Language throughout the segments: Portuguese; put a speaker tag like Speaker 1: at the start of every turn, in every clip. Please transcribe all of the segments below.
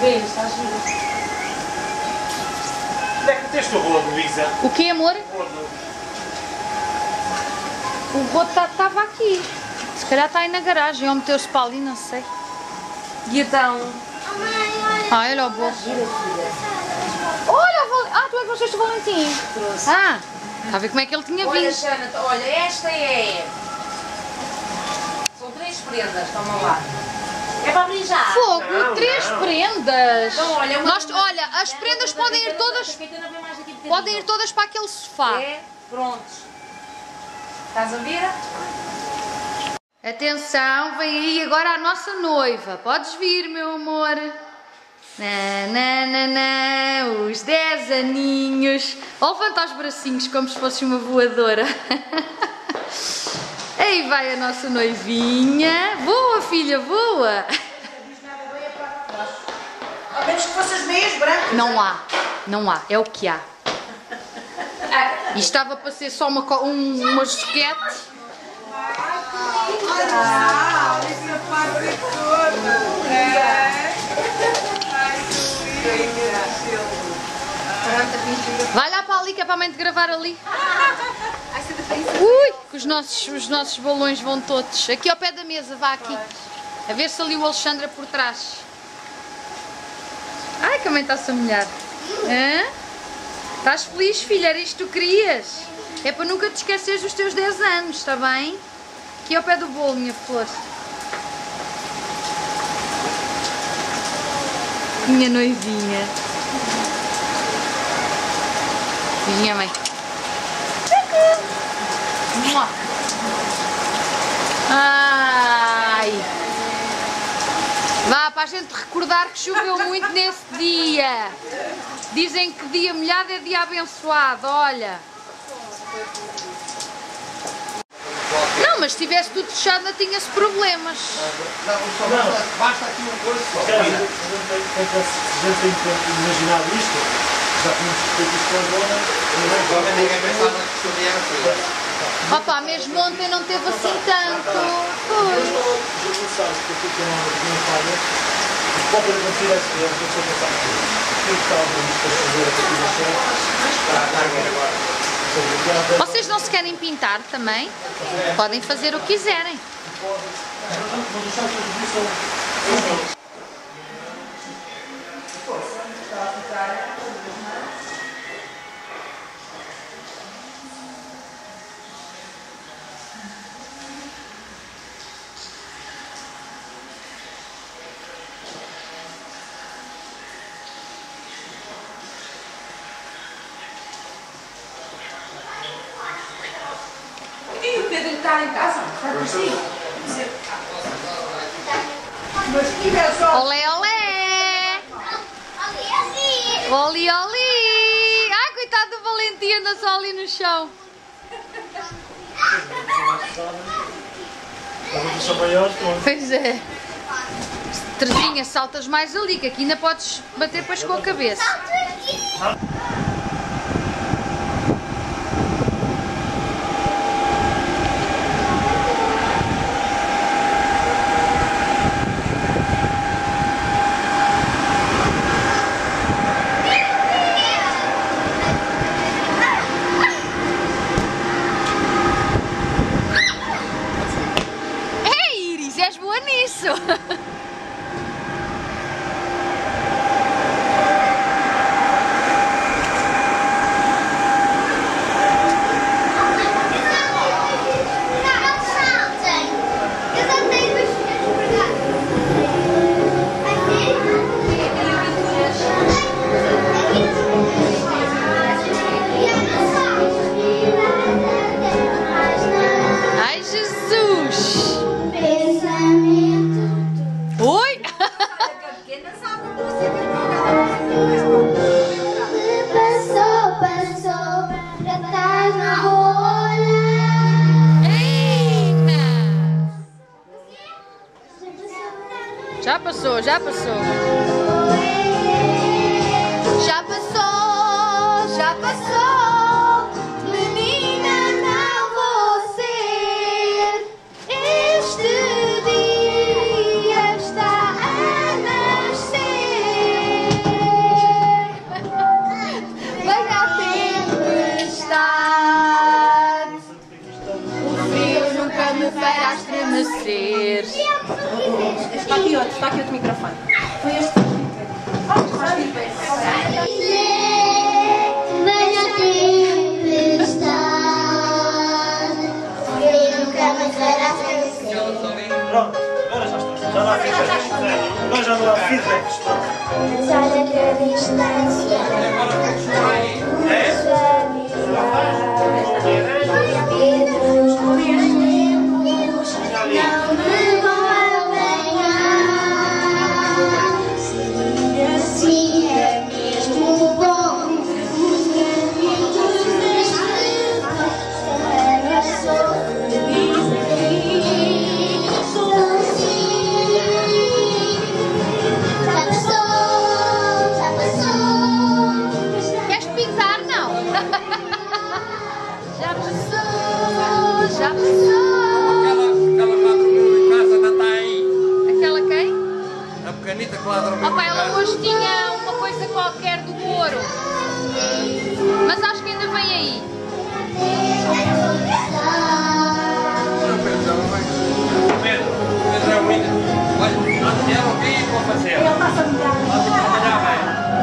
Speaker 1: Vê, está giro.
Speaker 2: Onde é que meteste o rodo, Luísa?
Speaker 3: O quê, amor? O rodo estava aqui. Se calhar está aí na garagem, ou meteu-se para ali, não sei.
Speaker 1: E então?
Speaker 3: Ah, olha o bolo. Olha, tu é que trouxeste o Valentim?
Speaker 1: Trouxe.
Speaker 3: Ah, está a ver como é que ele tinha
Speaker 1: Olha,
Speaker 3: vindo.
Speaker 1: Xana, olha, esta é... São 3 prendas, toma lá. É para abrir já.
Speaker 3: Fogo,
Speaker 2: Não,
Speaker 3: 3
Speaker 2: não.
Speaker 3: prendas.
Speaker 1: Então, olha,
Speaker 3: Olha, as prendas podem ir todas... Podem ir todas para aquele sofá.
Speaker 1: É, prontos. Estás a ver?
Speaker 3: Atenção, vem aí agora a nossa noiva. Podes vir, meu amor. Nananana, os 10 aninhos. Ou levanta os bracinhos como se fosse uma voadora. Aí vai a nossa noivinha. Voa, filha, voa.
Speaker 4: Ao menos que fossem as meias brancas.
Speaker 3: Não há, não há, é o que há. E estava para ser só uma joquete.
Speaker 4: Ah, essa parte toda.
Speaker 3: Vai lá para ali que é para a mãe de gravar ali. Ui, que os nossos balões vão todos. Aqui ao pé da mesa, vá aqui. A ver se ali o Alexandre é por trás. Ai, que a mãe está-se a molhar. Hã? Estás feliz, filha? Era isto que tu querias? É para nunca te esqueceres dos teus 10 anos, está bem? Aqui ao pé do bolo, minha flor. Minha noivinha. Beijinho, mãe. Ai! Vá, para a gente recordar que choveu muito nesse dia. Dizem que dia molhado é dia abençoado, olha. Não, mas se tivesse tudo fechado não tinha-se problemas.
Speaker 5: Não, basta aqui uma coisa só.
Speaker 2: Se a gente tem que imaginar isto, já tínhamos feito isto agora.
Speaker 5: Ninguém pensava que chovia assim.
Speaker 3: Opa, mesmo ontem não teve assim tanto. Pois.
Speaker 2: Já pensaste que aquilo que não falha, pode acontecer esse erro, que eu estou a pensar aqui. O que estava a fazer aqui no
Speaker 3: Vocês não se querem pintar também? Podem fazer o que quiserem.
Speaker 4: E o Pedro está em casa? Está consigo? Mas que é só...
Speaker 3: Olé, olé! Oli, oli! Ai, coitado do Valentim, anda só ali no chão. Pois é. Terzinha, saltas mais ali, que aqui ainda podes bater depois com a cabeça. Ei, Iris, és boa nisso! Ai, Jesus! Oi! Já passou, já passou. Já passou, já passou. Menina, não vou ser. Este dia está a nascer.
Speaker 6: Está aqui outro microfone. Foi este que
Speaker 7: Venha tempestade, ele nunca mais fará vencer.
Speaker 2: Pronto, agora já está. Já dá feedback. Agora já dá feedback.
Speaker 7: Mas olha que a distância não me vão apanhar. Assim é mesmo bom. Os caminhos deste para sobreviver. Sou assim. Já passou.
Speaker 3: Queres pisar? Não. Já passou, já passou.
Speaker 5: Aquela que lá dormiu em casa ainda está aí.
Speaker 3: Aquela quem?
Speaker 5: A pequenita que lá dormiu
Speaker 3: Opa,
Speaker 5: em
Speaker 3: ela
Speaker 5: casa.
Speaker 3: hoje tinha uma coisa qualquer do couro. Mas acho que ainda vem aí.
Speaker 5: Não, Pedro, já não vai. Pedro é o menino. Olha, ela o que é para fazer? Ele está a trabalhar bem.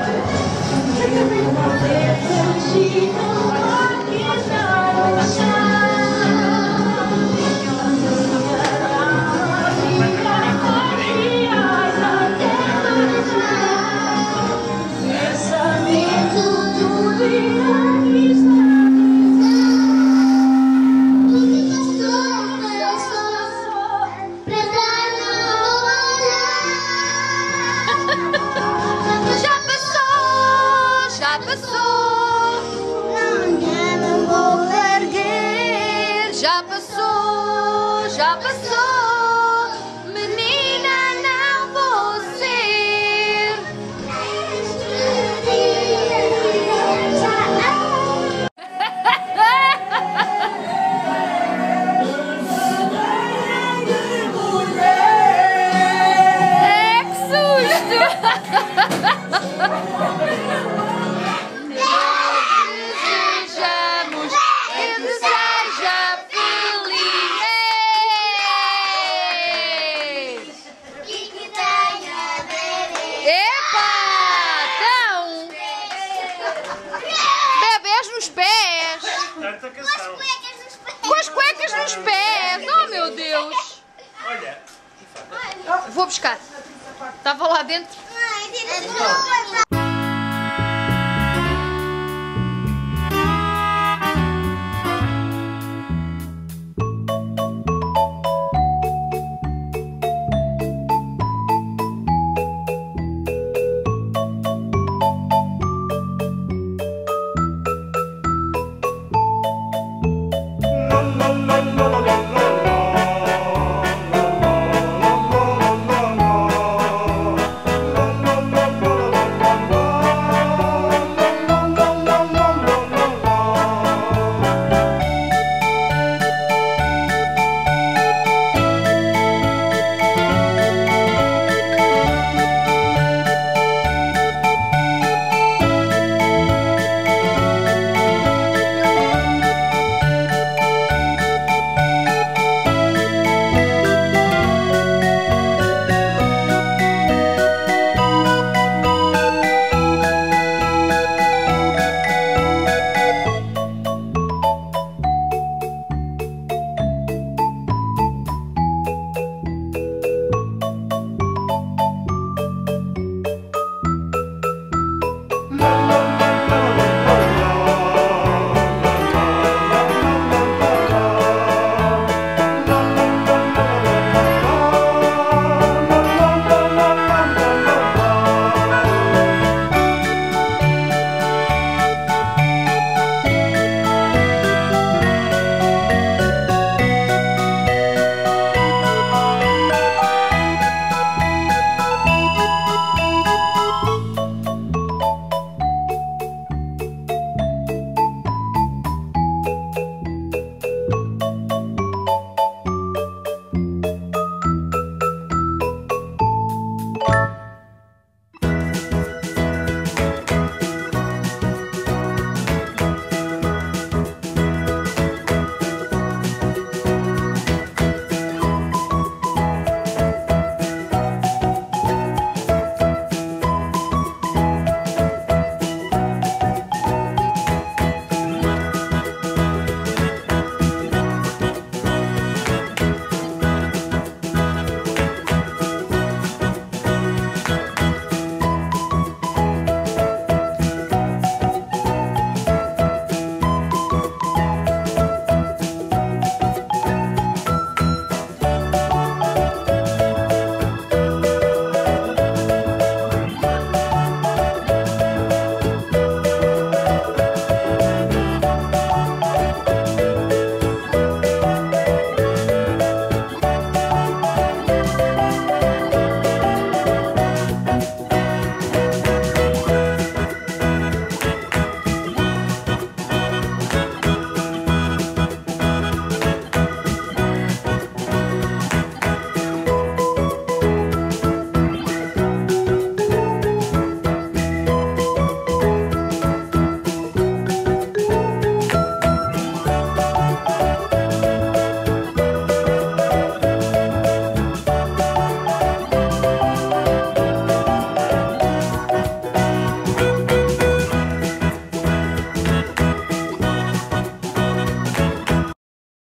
Speaker 3: Já passou, já passou.
Speaker 7: Não vou
Speaker 3: Erguer, já passou, já passou. Menina, não vou ser. É que susto! Desejamos que seja feliz.
Speaker 7: Que tenha bebê.
Speaker 3: Epa! Então! Bebês nos pés!
Speaker 2: Tanta canção.
Speaker 3: Com as cuecas nos pés! Oh meu Deus!
Speaker 2: Olha.
Speaker 3: Vou buscar. Estava lá dentro.
Speaker 7: Mãe, tira as